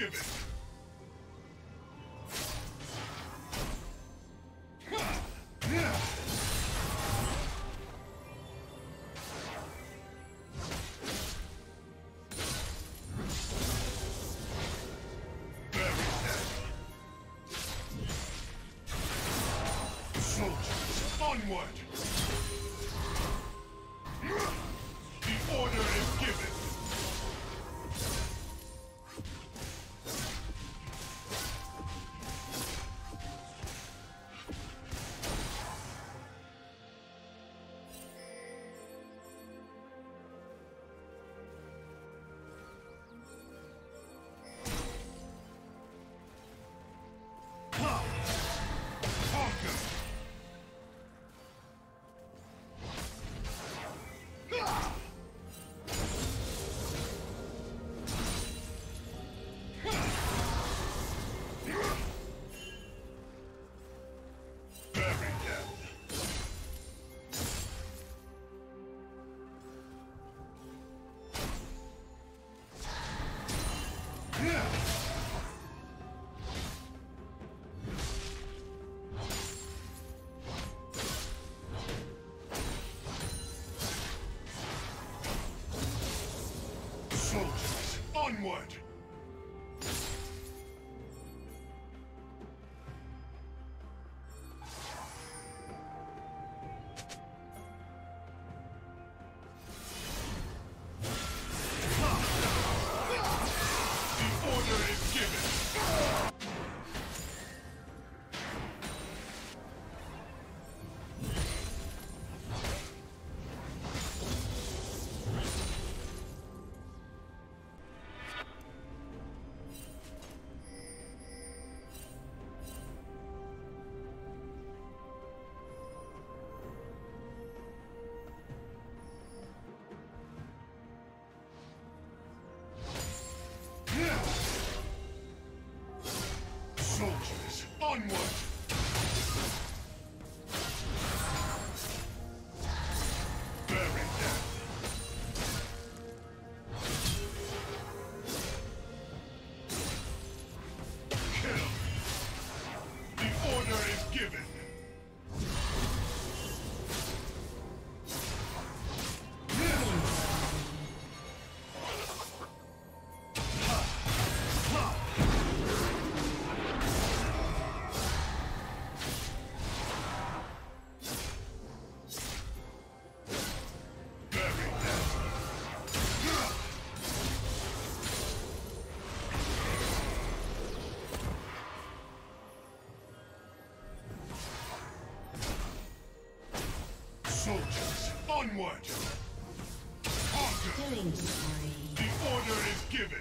given. Soldiers, onward! The order is given. Soldiers, onward! The order is given. Soldiers, onward! Bury them! Kill! The order is given! Soldiers, onward! Conquer! Killing spree. The order is given!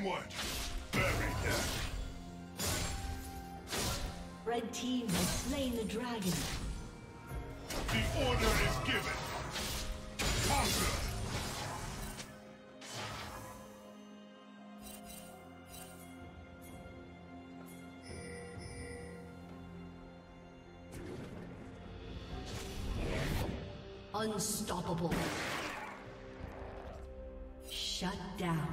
Onward! Bury them! Red team has slain the dragon. The order is given! Conquer! Unstoppable. Shut down.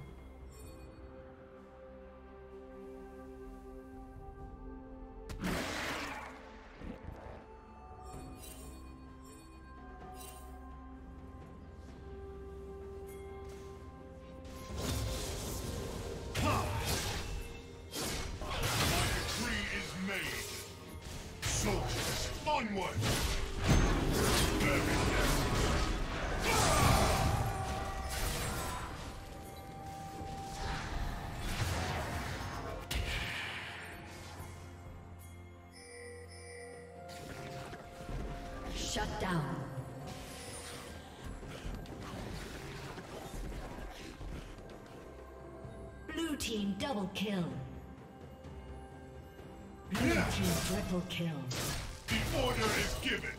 Onward! Shut down. Blue team double kill. Blue team triple kill. The order is given.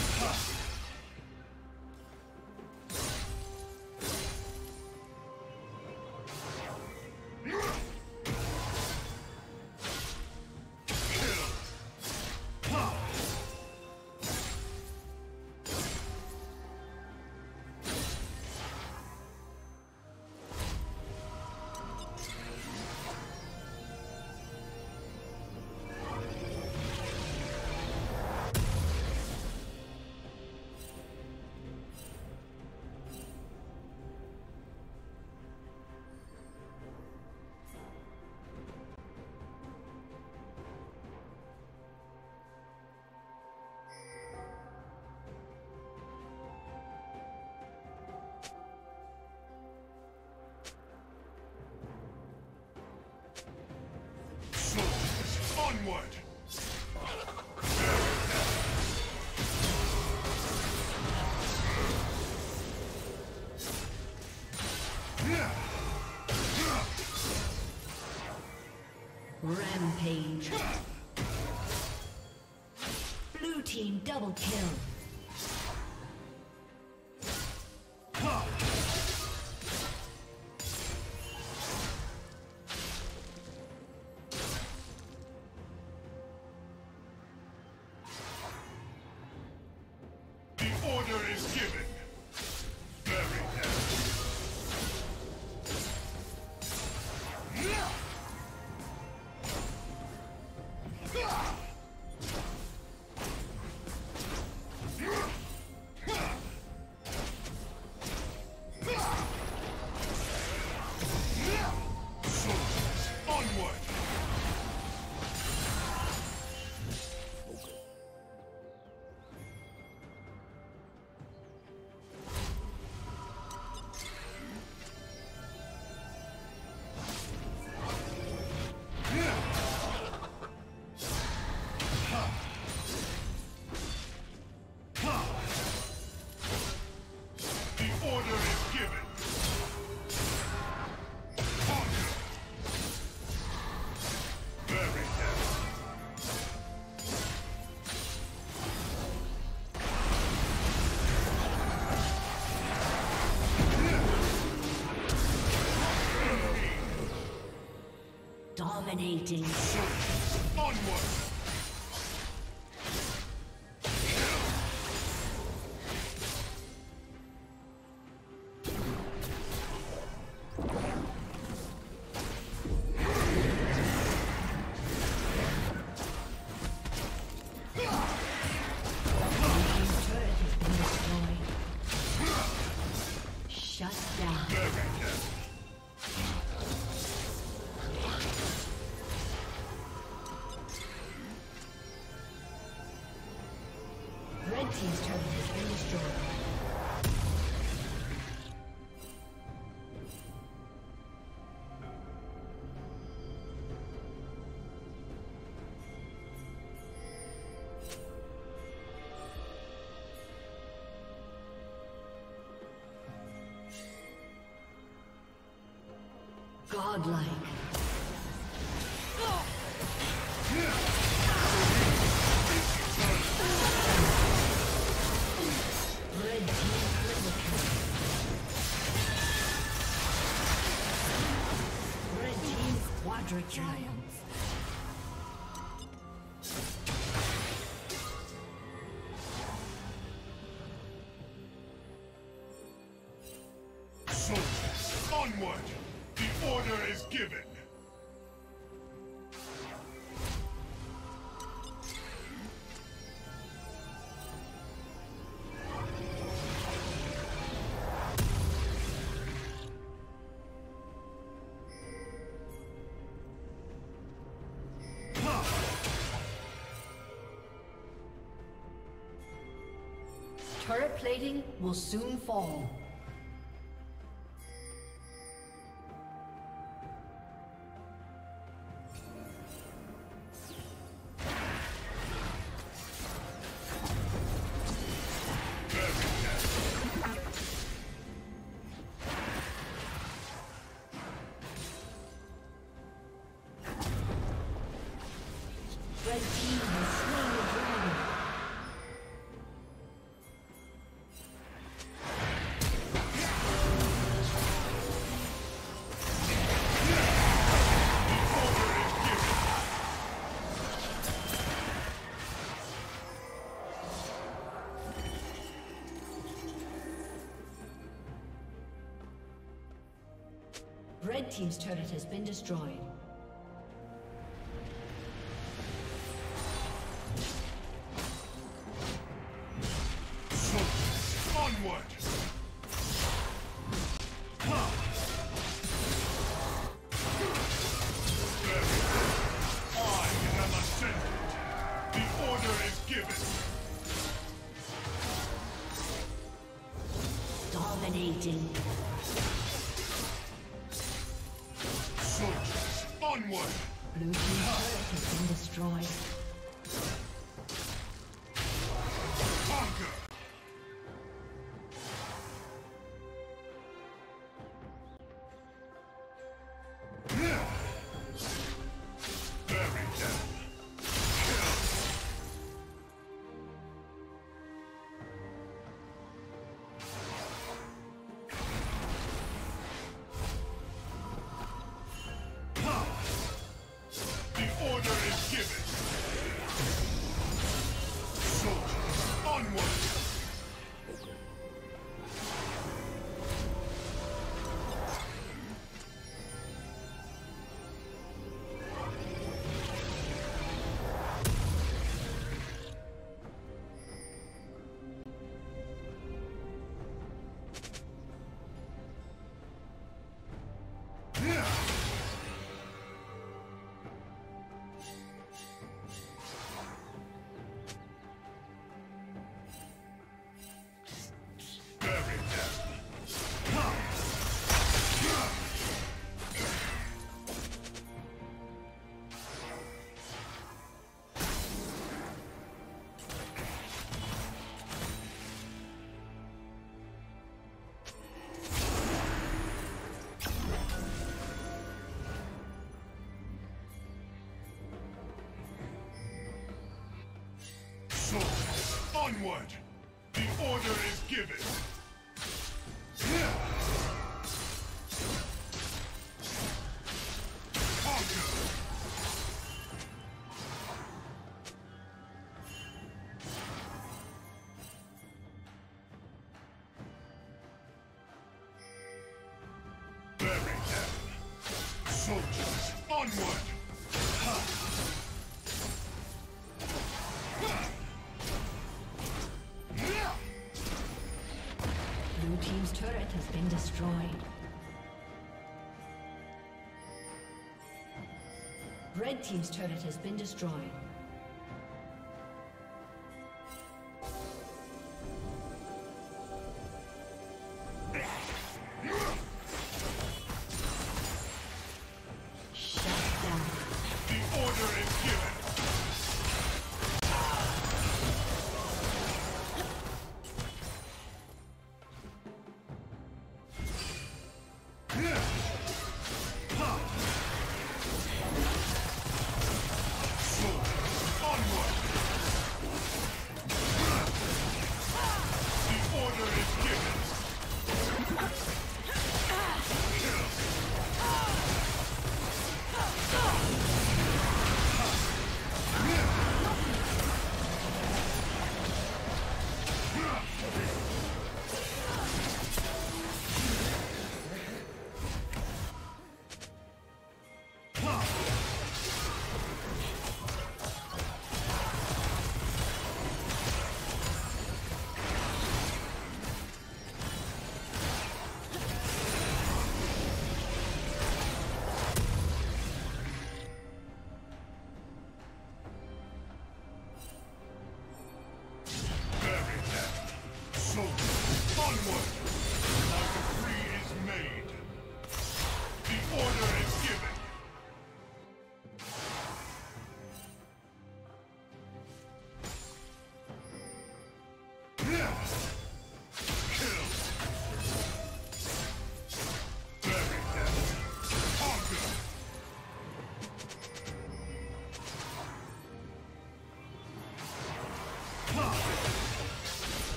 Onward! Rampage. Blue team double kill. Dominating. Onward! Red team's turret has been destroyed. Godlike. Red team triple kill. Red team Quadrakill. Soldiers, onward! The order is given! Turret plating will soon fall. Red team has slain the dragon. Red team's turret has been destroyed. Onward! I am ascended. The order is given. Dominating. Soldiers, onward! Blue team's turret has been destroyed. Conquer! Bury them. Kill. The order is given. Soldiers, onward! Bury them. Soldiers, onward! The order is given. Conquer! Bury them. Soldiers, onward! Blue team's turret has been destroyed. Red team's turret has been destroyed. Shut down. The order is given. Ha!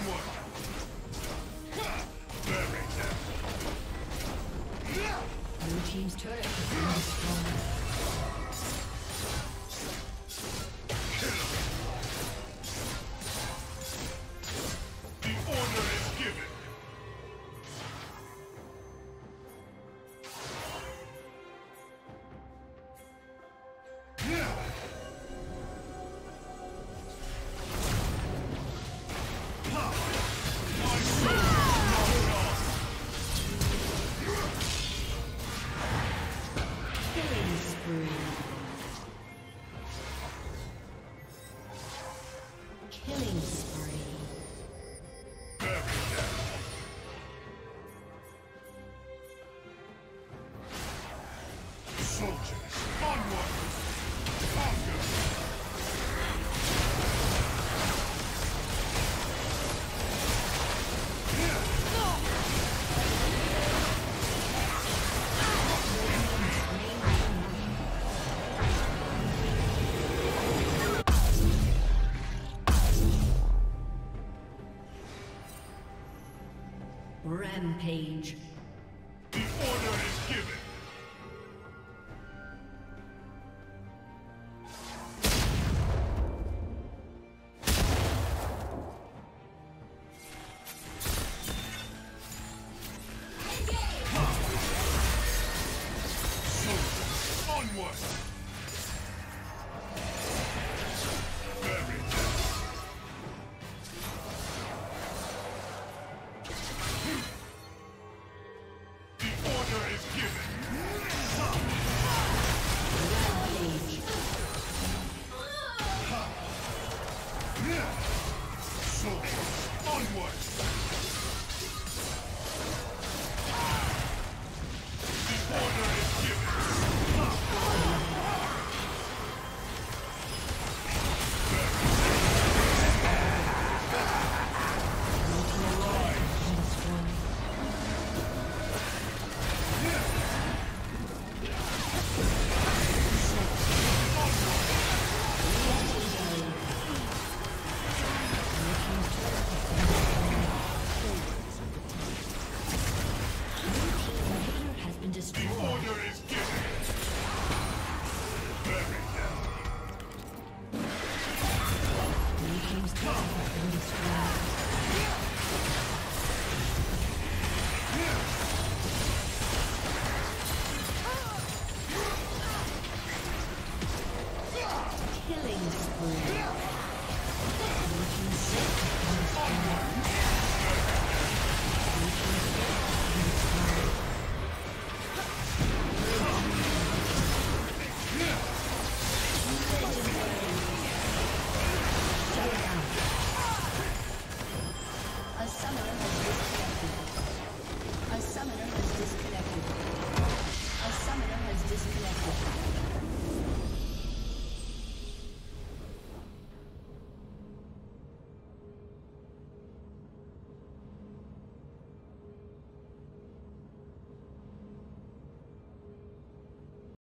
Onward! Very careful. Blue team's turret has been destroyed. The order is given. Killing spree. Very careful. Soldiers, onward! Conquer! Rampage. The order is given. Soldiers, onward! Very careful. The order is given. Soldiers, onward! The order is given. Has been The destroyed. order is given. Very careful. Blue team's turret has been destroyed. Killing spree. Blue team's turret has been destroyed. Blue team's turret has been destroyed. A summoner has disconnected.